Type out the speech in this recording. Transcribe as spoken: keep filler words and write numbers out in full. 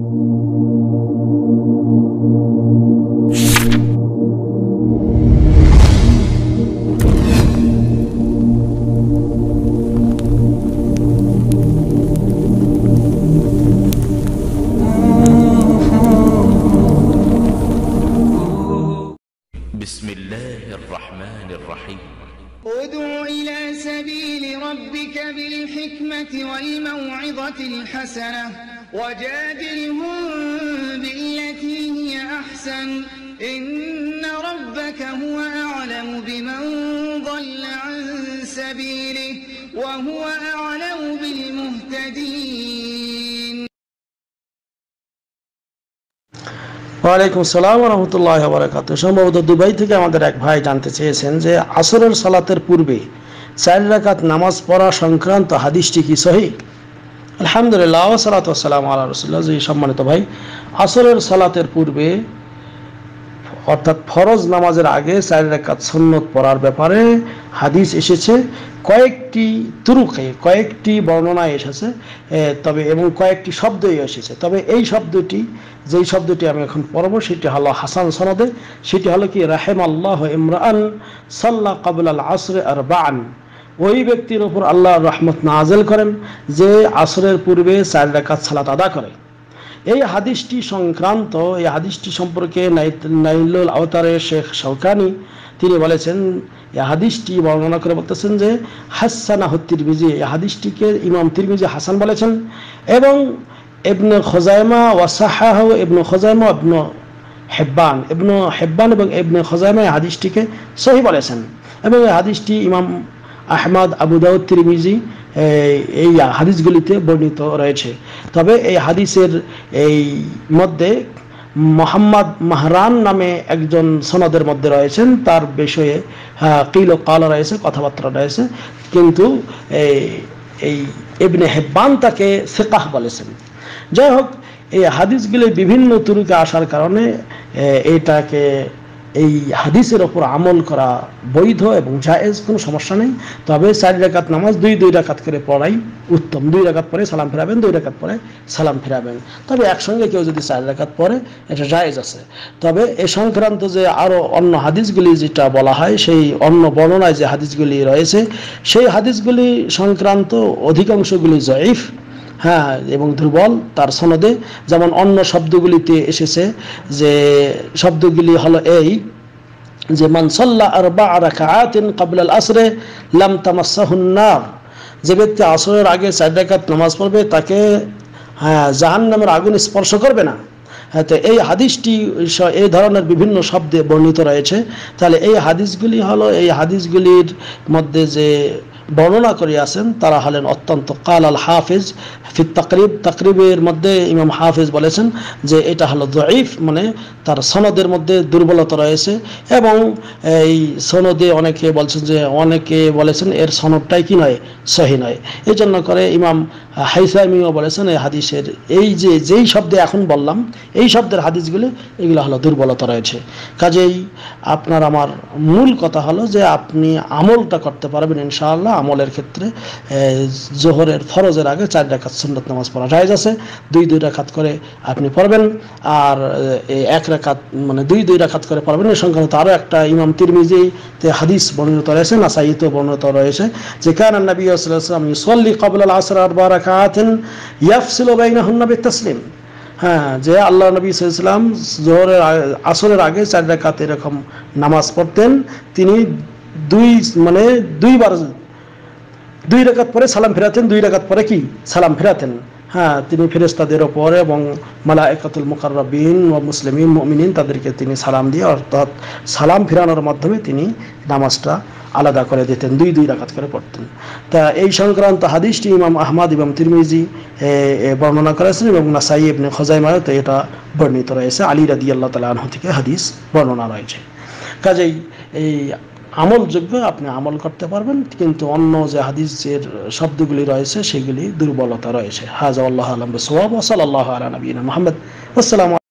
بسم الله الرحمن الرحيم ادع إلى سبيل ربك بالحكمة والموعظة الحسنة وجادلهم بالتي هي أحسن إن ربك هو أعلم بمن ضل عن سبيله وهو أعلم بالمهتدين। ওয়ালাইকুম আসসালাম ওয়া রাহমাতুল্লাহি ওয়া বারাকাতুহু। সম্ভবত দুবাই থেকে আমাদের এক ভাই জানতে চেয়েছেন যে আসরের সালাতের পূর্বে চার রাকাত নামাজ পড়া সংক্রান্ত হাদিসটি কি সহিহ? আলহামদুলিল্লাহ ওয়া সালাতু ওয়া সালামু আলা রাসূলিল্লাহ। জি সম্মানিত ভাই, আসরের সালাতের পূর্বে অর্থাৎ ফরজ নামাজের আগে চার রাকাত সুন্নত পড়ার ব্যাপারে হাদিস এসেছে কয়েকটি তুরুকে, কয়েকটি বর্ণনায় এসেছে, তবে এবং কয়েকটি শব্দই এসেছে। তবে এই শব্দটি, যেই শব্দটি আমি এখন পড়ব সেটি হলো হাসান সনদে। সেটি হলো কি, রাহিমাল্লাহু ইমরাআন সাল্লা ক্বাবলাল আসর আরবাআন। ওই ব্যক্তির উপর আল্লাহর রহমত নাযিল করেন যে আসরের পূর্বে চার রাকাত সালাত আদা করে। এই হাদিসটি সংক্রান্ত, এই হাদিসটি সম্পর্কে নাইলুল আওতারে শেখ শওকানি তিনি বলেছেন, এই হাদিসটি বর্ণনা করে বলতেছেন যে হাসানাহু তিরমিজি, এই হাদিসটিকে ইমাম তিরমিজি হাসান বলেছেন এবং ইবনে খুজাইমা ওয়া সাহাহু ইবনে খুজাইমা ইবনে হিব্বান ইবনে হিব্বান এবং ইবনে খুজাইমা এই হাদিসটিকে সহিহ বলেছেন। এবং এই হাদিসটি ইমাম আহমদ, আবু দাউদ, তিরমিজি এই হাদিসগুলিতে বর্ণিত রয়েছে। তবে এই হাদিসের এই মধ্যে মোহাম্মদ মাহরান নামে একজন সনদের মধ্যে রয়েছেন, তার বিষয়ে কিল ও কাল রয়েছে, কথাবার্তা রয়েছে, কিন্তু এই ইবনে হিব্বান তাকে সিকাহ বলেছেন। যাই হোক, এই হাদিসগুলি বিভিন্ন তুরুকে আসার কারণে এটাকে, এই হাদিসের ওপর আমল করা বৈধ এবং জায়েজ, কোনো সমস্যা নেই। তবে চার রাকাত নামাজ দুই দুই রাকাত করে পড়াই উত্তম। দুই রাকাত পরে সালাম ফেরাবেন, দুই রাকাত পরে সালাম ফেরাবেন। তবে একসঙ্গে কেউ যদি চার রাকাত পড়ে এটা জায়েজ আছে। তবে এ সংক্রান্ত যে আরও অন্য হাদিসগুলি যেটা বলা হয়, সেই অন্য বর্ণনায় যে হাদিসগুলি রয়েছে সেই হাদিসগুলি সংক্রান্ত অধিকাংশগুলি জয়ীফ, হ্যাঁ, এবং দুর্বল তার সনদে। যেমন অন্য শব্দগুলিতে এসেছে যে শব্দগুলি হলো এই যে মান সাল্লা আরবা'a রাকাআতিন ক্বাবলাল আসরে লাম তামাসসাহুন নার, যে ব্যক্তি আসরের আগে চার রাকাত নামাজ পড়বে তাকে হ্যাঁ জাহান্নামের আগুন স্পর্শ করবে না। হ্যাঁ, তো এই হাদিসটি এই ধরনের বিভিন্ন শব্দে বর্ণিত রয়েছে। তাহলে এই হাদিসগুলি হলো, এই হাদিসগুলির মধ্যে যে বর্ণনা করে আছেন তারা হলেন অত্যন্ত কাল আল হাফিজ ফি তাকরিব, তাকরিবের মধ্যে ইমাম হাফিজ বলেছেন যে এটা হলো যঈফ, মানে তার সনদের মধ্যে দুর্বলতা রয়েছে। এবং এই সনদে অনেকে বলছেন যে, অনেকে বলেছেন এর সনদটাই কি নয়, সহিহ নয়। এই জন্য করে ইমাম হাইসামিও বলেছেন এই হাদিসের এই যে যেই শব্দে এখন বললাম, এই শব্দের হাদিসগুলো এগুলো হলো দুর্বলতা রয়েছে। কাজেই আপনার আমার মূল কথা হলো যে আপনি আমলটা করতে পারবেন ইনশাআল্লাহ। আমলের ক্ষেত্রে জোহরের ফরজের আগে চার রাকাত সুন্নত নামাজ পড়া জায়েজ আছে। দুই দুই রাকাত করে আপনি পড়বেন, আর এক রাকাত মানে দুই দুই রাকাত করে পড়বেন। এই সংক্রান্ত আরও একটা ইমাম তিরমিজিতে হাদিস বর্ণিত রয়েছে, নাসাইতে বর্ণিত রয়েছে যে কানা নবী সাল্লাল্লাহু আলাইহি ওয়াসাল্লাম ইউসাল্লি ক্বাবলা আল আসর আরবা রাকাআতিন ইয়াফসিলু বাইনাহুন্না বিতাসলিম। হ্যাঁ, যে আল্লাহ নবী সাল্লাল্লাহু আলাইহি ওয়াসাল্লাম জোহরের আসরের আগে চার রাকাত এরকম নামাজ পড়তেন, তিনি দুই মানে দুইবার দুই রাকাত পরে সালাম ফেরাতেন, দুই রাকাত পরে কি সালাম ফেরাতেন। হ্যাঁ, তিনি ফেরেশতাদের ওপর এবং মালায়েকাতুল মুকাররাবিন ওয়া মুসলিমিন মুমিনিন তাদেরকে তিনি সালাম দিয়ে, অর্থাৎ সালাম ফেরানোর মাধ্যমে তিনি নামাজটা আলাদা করে দিতেন, দুই দুই রাকাত করে পড়তেন। তা এই সংক্রান্ত হাদিসটি ইমাম আহমদ এবং তিরমিজি বর্ণনা করেছেন এবং নাসাই ইবনে খুজাইমায় তো এটা বর্ণিত রয়েছে, আলী রাদিয়াল্লাহু তাআলা আনহু থেকে হাদিস বর্ণনা রয়েছে। কাজেই এই আমলযোগ্য, আপনি আমল করতে পারবেন, কিন্তু অন্য যে হাদিসের শব্দগুলি রয়েছে সেগুলি দুর্বলতা রয়েছে। হাযা ওয়াল্লাহু আ'লাম বিস-সাওয়াব ওয়া সাল্লাল্লাহু আলা নবিয়িনা মুহাম্মদ। আসসালামু